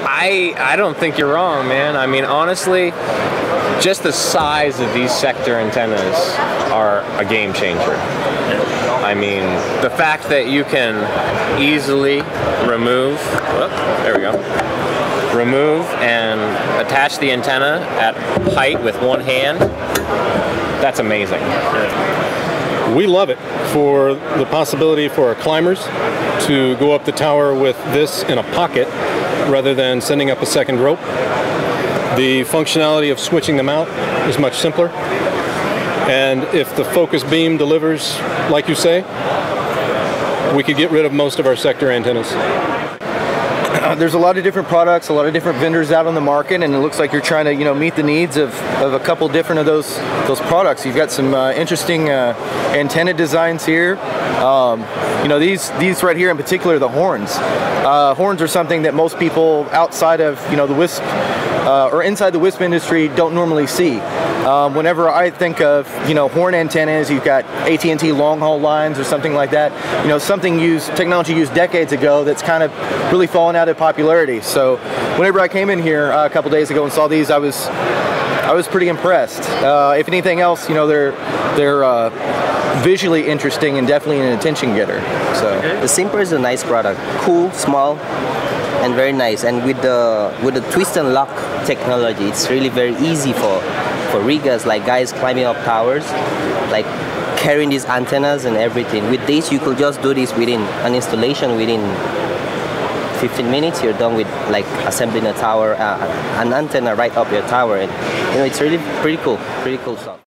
I don't think you're wrong, man. I mean, honestly, just the size of these sector antennas are a game changer. I mean, the fact that you can easily remove, there we go, remove and attach the antenna at height with one hand, that's amazing. We love it for the possibility for our climbers to go up the tower with this in a pocket rather than sending up a second rope. The functionality of switching them out is much simpler. And if the focus beam delivers, like you say, we could get rid of most of our sector antennas. There's a lot of different products, a lot of different vendors out on the market, and it looks like you're trying to, meet the needs of a couple different of those products. You've got some interesting antenna designs here. These right here in particular, the horns. Horns are something that most people outside of the WISP or inside the WISP industry don't normally see. Whenever I think of horn antennas, you've got AT&T long haul lines or something like that. Technology used decades ago that's kind of really fallen out of popularity. So whenever I came in here a couple days ago and saw these, I was pretty impressed. If anything else, they're visually interesting and definitely an attention getter. So the Simper is a nice product, cool, small, and very nice. And with the twist and lock technology, it's really very easy for riggers, like guys climbing up towers, like carrying these antennas and everything. With this, you could just do this within an installation within 15 minutes. You're done with like assembling a tower, an antenna right up your tower, and it's really pretty cool stuff.